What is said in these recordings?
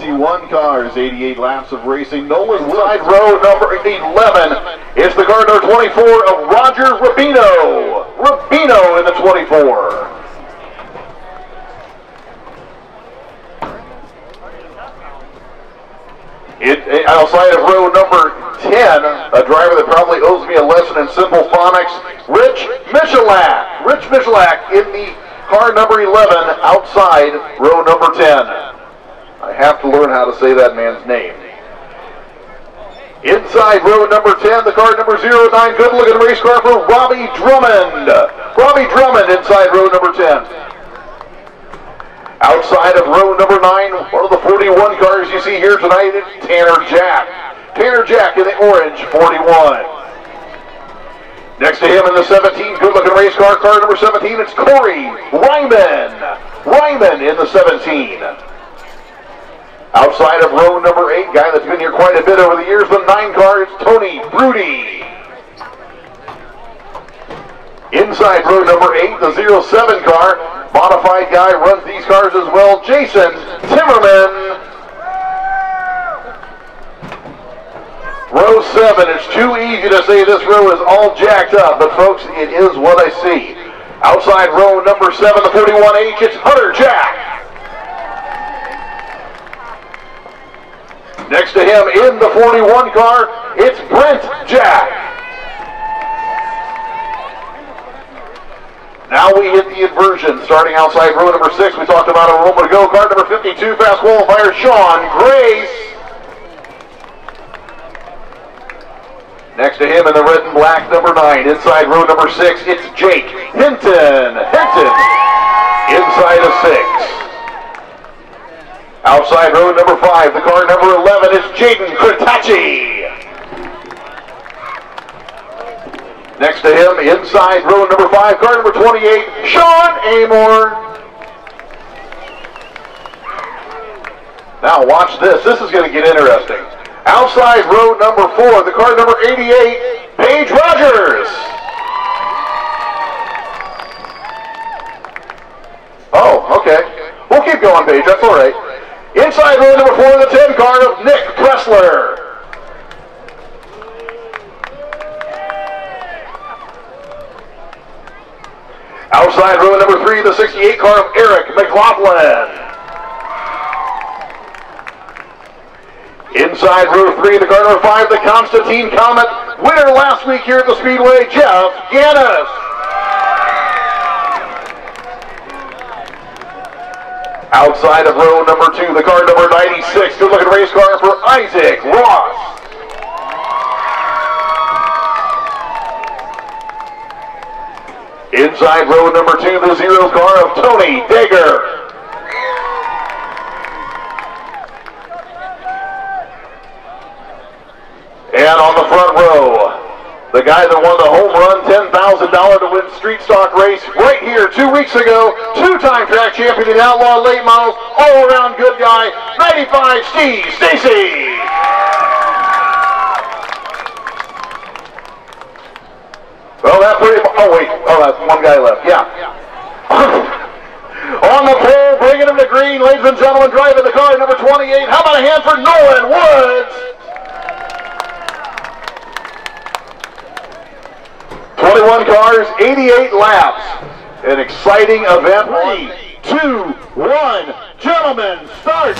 21 cars, 88 laps of racing. Nolan inside row number 11. It's the car number 24 of Roger Rubino. Rubino in the 24. Outside of row number 10, a driver that probably owes me a lesson in simple phonics, Rich Michalak. Rich Michalak in the car number 11, outside row number 10. I have to learn how to say that man's name. Inside row number 10, the car number 09, good-looking race car for Robbie Drummond. Robbie Drummond inside row number 10. Outside of row number 9, one of the 41 cars you see here tonight, it's Tanner Jack. Tanner Jack in the orange 41. Next to him in the 17, good-looking race car, car number 17, it's Corey Ryman. Ryman in the 17. Outside of row number 8, guy that's been here quite a bit over the years, the 9 car, it's Tony Brody. Inside row number 8, the 07 car, modified guy runs these cars as well, Jason Timmerman. Row 7, it's too easy to say this row is all jacked up, but folks, it is what I see. Outside row number 7, the 41H, it's Hunter Jack. Next to him in the 41 car, it's Brent Jack. Now we hit the inversion, starting outside row number 6. We talked about a moment ago. Car number 52, fast qualifier, Sean Grace. Next to him in the red and black, number 9. Inside row number 6, it's Jake Hinton. Hinton, inside of 6. Outside row number 5, the car number 11 is Jaden Kurtachi. Next to him, inside row number 5, car number 28, Sean Amor. Now watch this. This is going to get interesting. Outside row number 4, the car number 88, Paige Rogers. Oh, okay. We'll keep going, Paige. That's all right. Inside row number 4, the 10 car of Nick Pressler. Outside row number 3, the 68 car of Eric McLaughlin. Inside row 3, the car number 5, the Constantine Comet. Winner last week here at the Speedway, Jeff Gannis. Outside of row number 2, the car number 96, good-looking race car for Isaac Ross. Inside row number 2, the 0 car of Tony Dager. And on the front row, the guy that won the home run $10,000 to win Street Stock race right here 2 weeks ago, 2-time track champion in Outlaw Late Models, all-around good guy, 95 Steve Stacy. Well, that pretty much, oh wait, oh that's one guy left, yeah. On the pole, bringing him to green, ladies and gentlemen, driving the car, number 28. How about a hand for Nolan Woods? 21 cars, 88 laps. An exciting event. 3, 2, 1, gentlemen, start.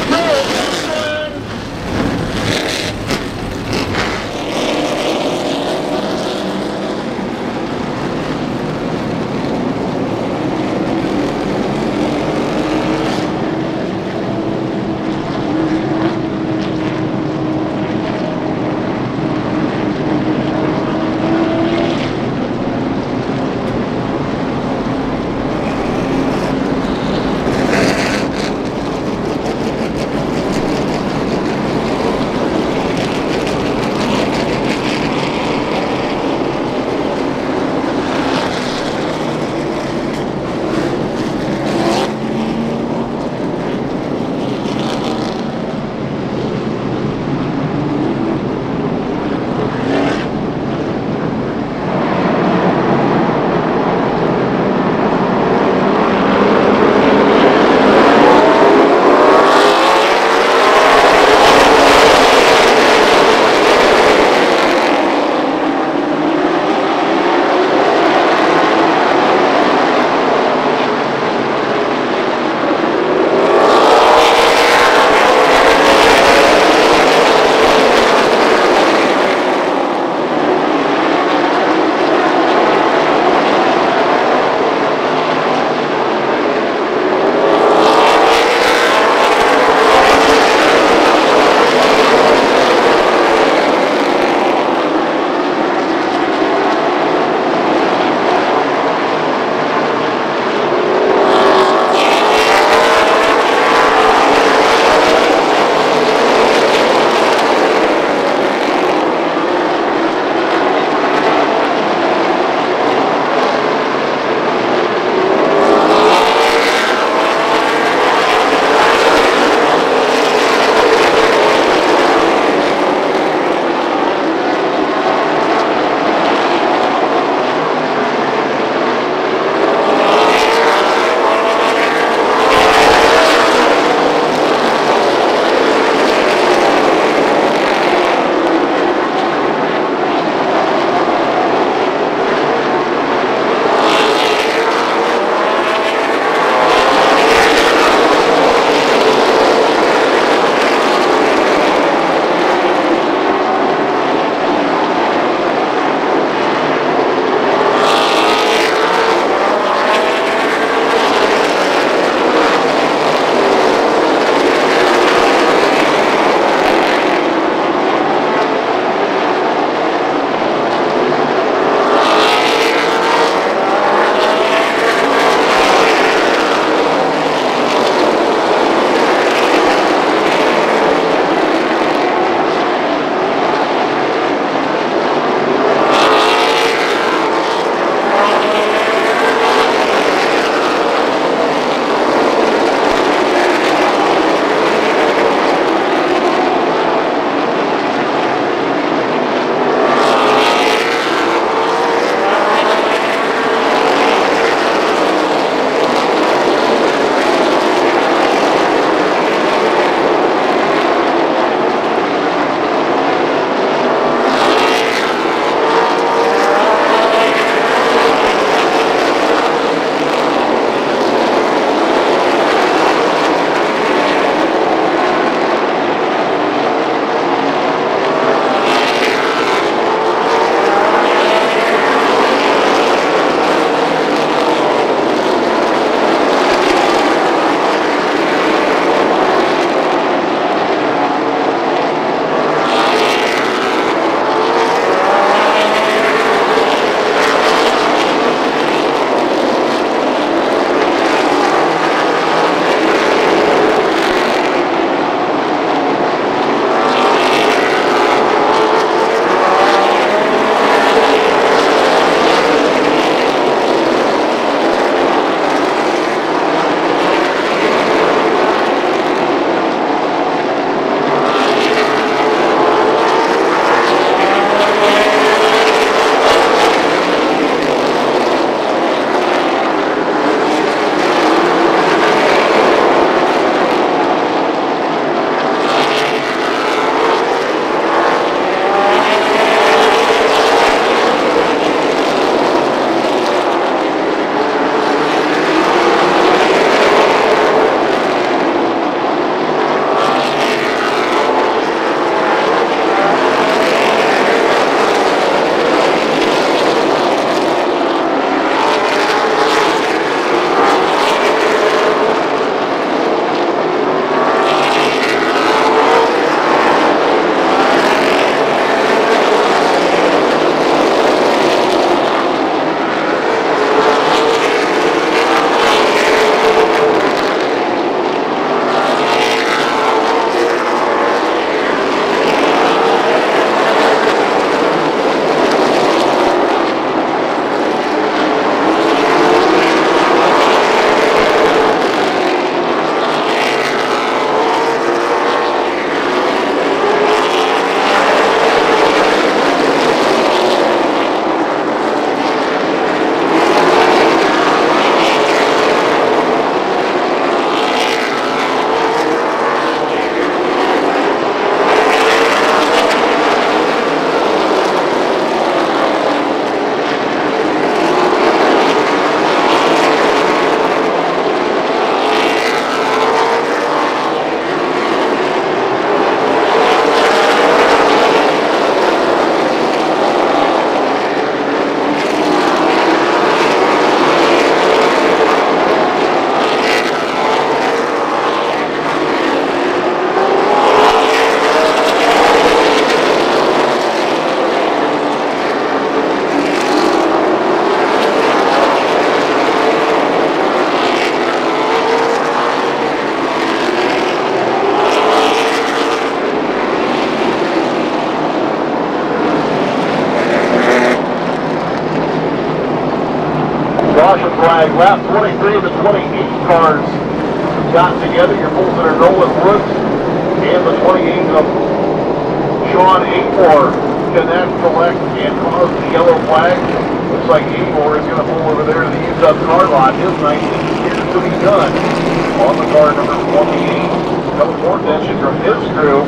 flag. Lap 23 of the 28 cars got together. Your bulls that are Nolan Woods and the 28 of Sean Amor connect, collect, and cause the yellow flag. Looks like Amor is going to pull over there to the used up car lot. His night appears to be done on the car number 28. Couple more attention from his crew.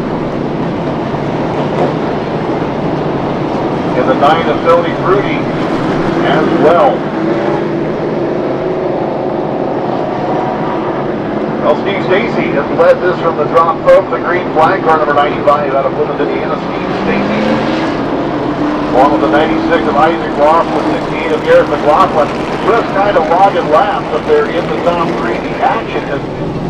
And the 9 of Tony Fruity as well. Well, Steve Stacy has led this from the drop of the green flag, car number 95 out of Plymouth, Indiana. Steve Stacy, along with the 96 of Isaac Ross, with 68 of Garrett McLaughlin. Just kind of logging laps up there in the top three. The action has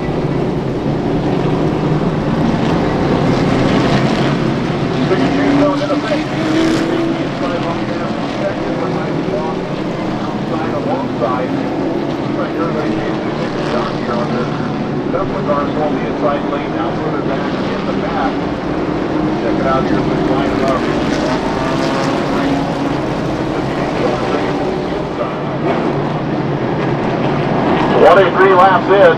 going in effect. Inside on the second, but outside alongside. Right here, they changed the shot here on this. Couple of cars on the inside lane, now further back in the back. Check it out here, let's line it up. 23 laps in.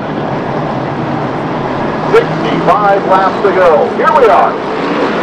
65 laps to go. Here we are.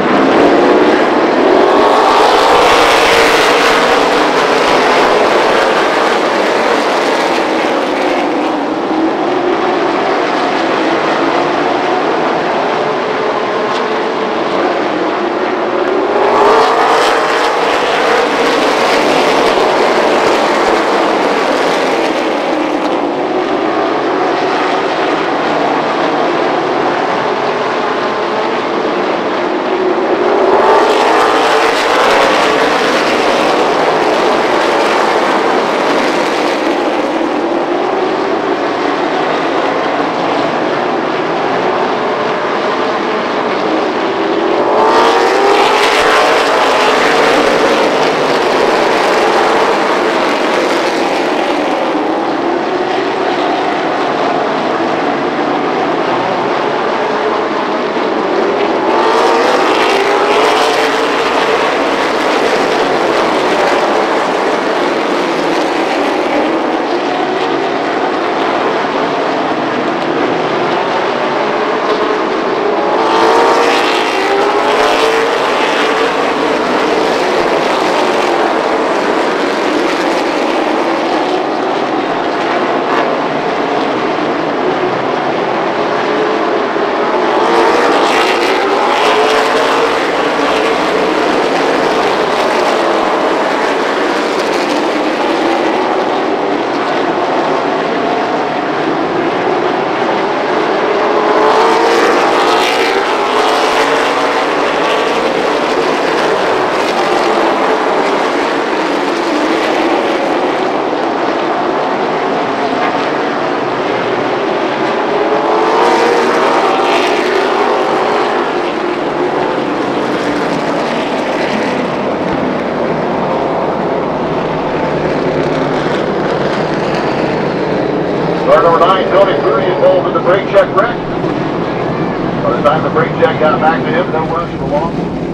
Car number 9, Tony Fruity, involved in the brake check wreck. By the time the brake check got back to him, no rush for long.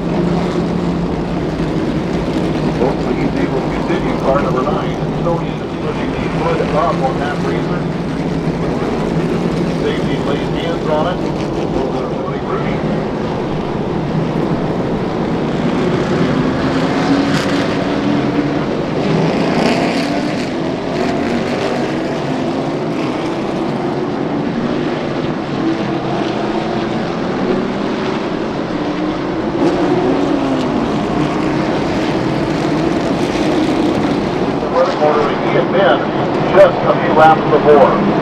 Hopefully he's able to continue. Car number 9, Tony is pushing the foot up on that freezer. Safety lays hands on it. Tony Fruity. Just a few laps before.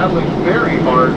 battling very hard.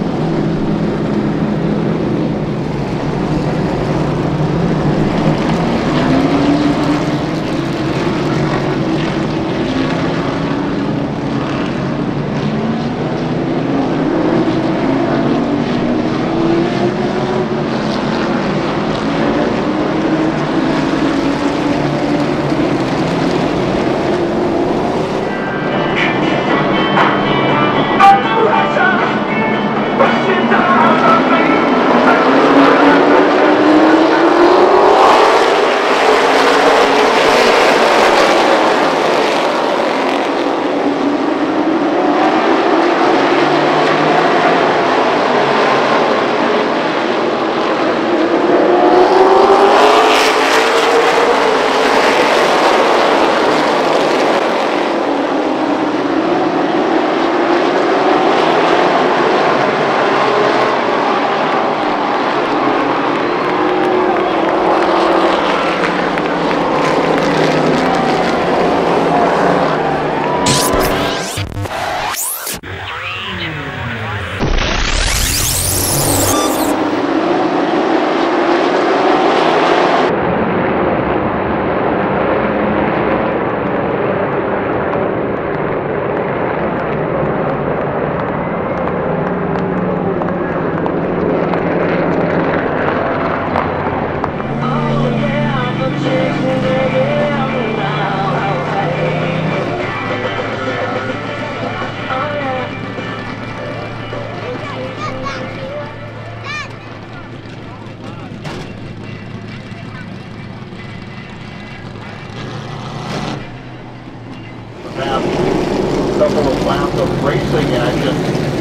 Couple of laps of racing action.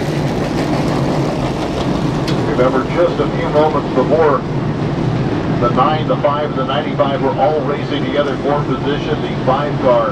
Remember, just a few moments before, the 9, the 5, and the 95 were all racing together for position. The 5 car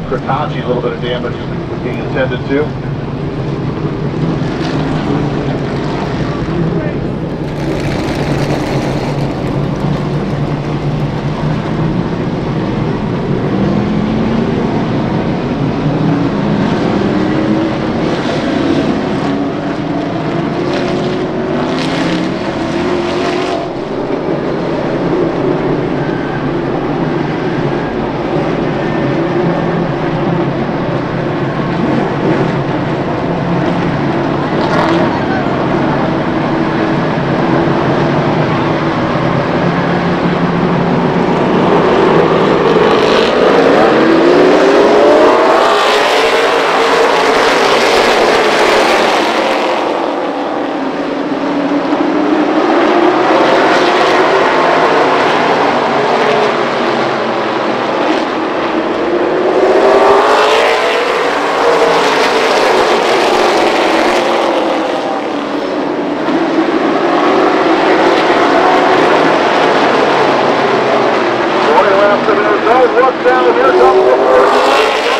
Kratachi, a little bit of damage being attended to. Look down, here comes the first.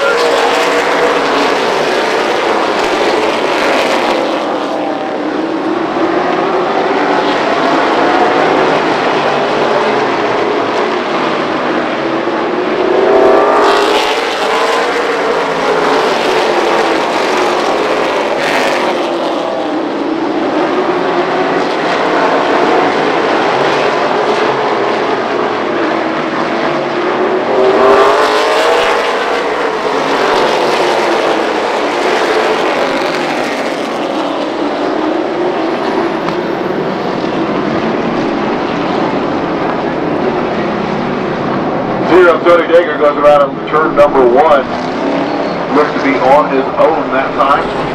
Tony Dager goes around in turn number 1. Looks to be on his own that time.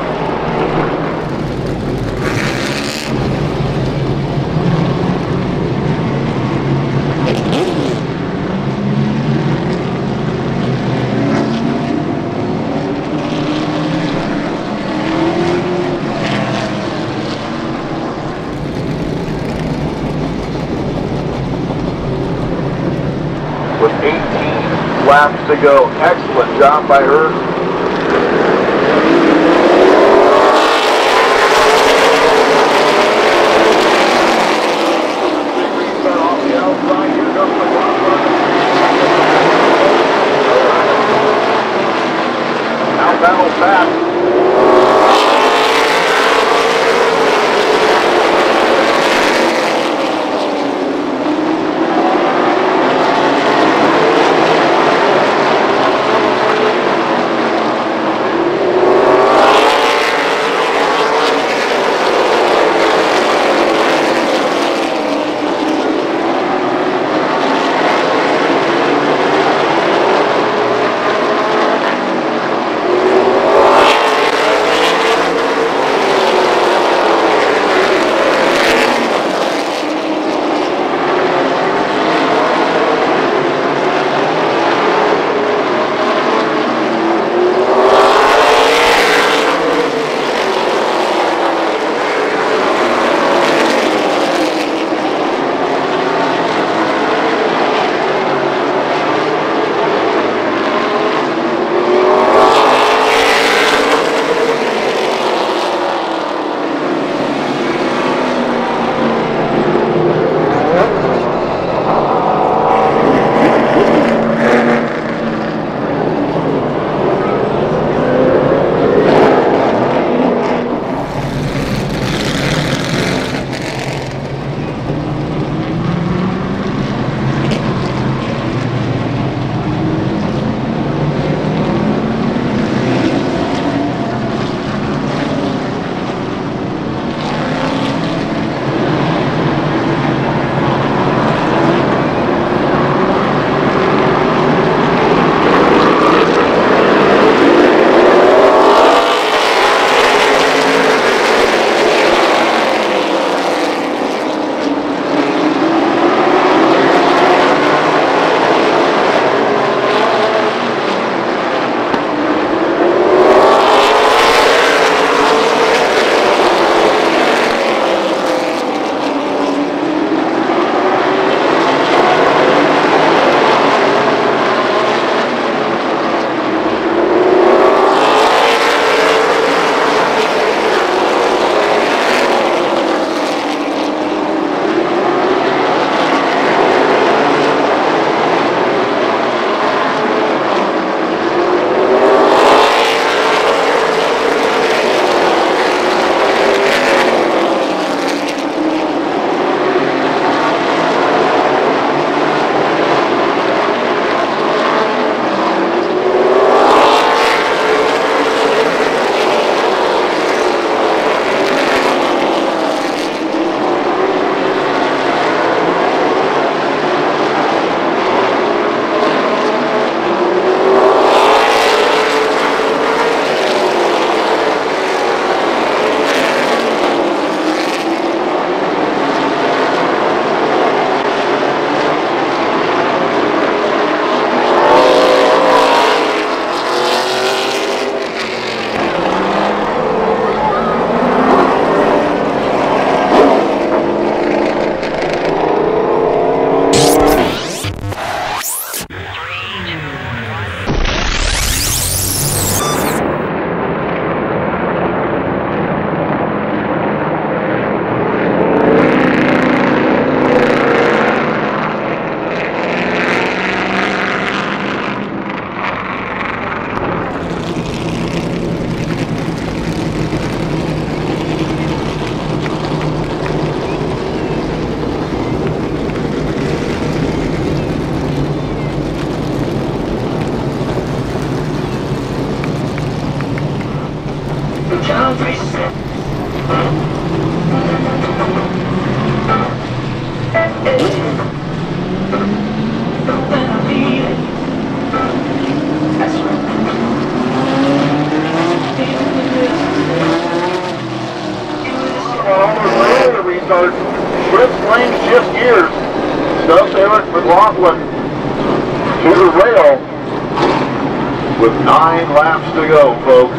With 18 laps to go. Excellent job by her. Now battle fast. Restart. Shift lane, shift gears. Stubbs Eric McLaughlin to the rail with 9 laps to go, folks.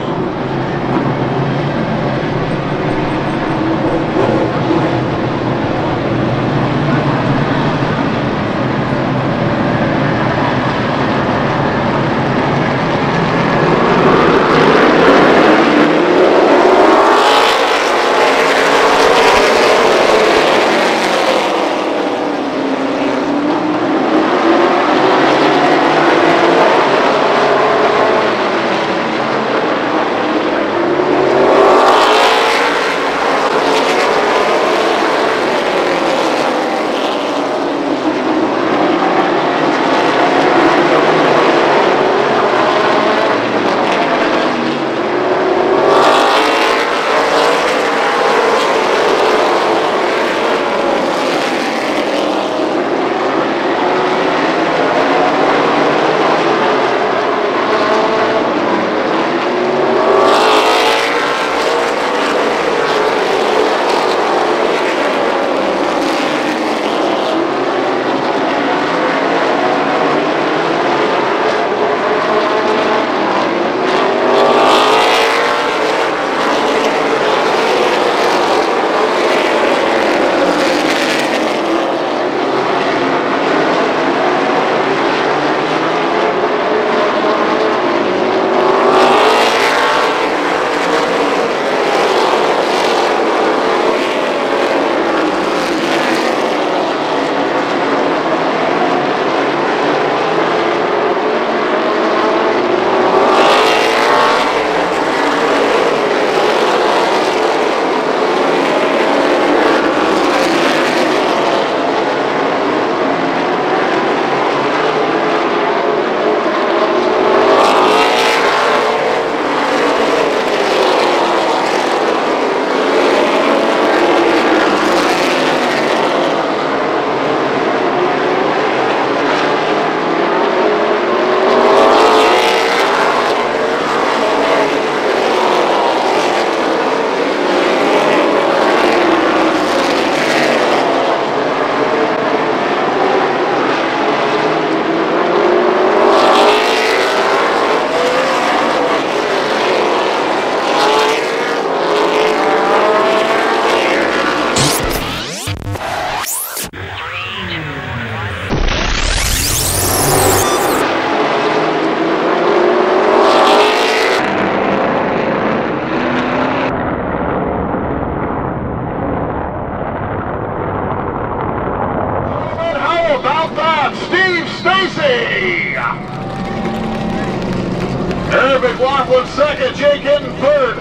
Eric McLaughlin second, Jake Hinton third.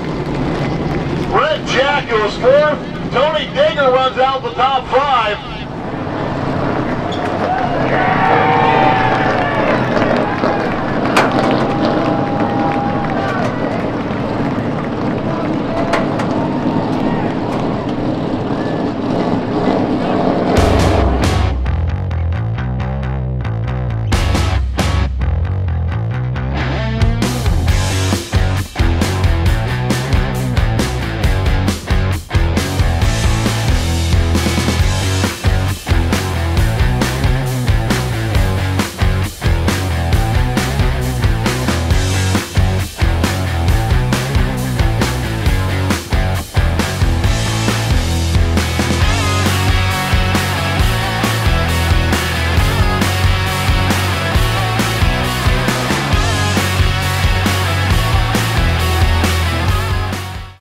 Brent Jack goes fourth. Tony Digger runs out the top 5.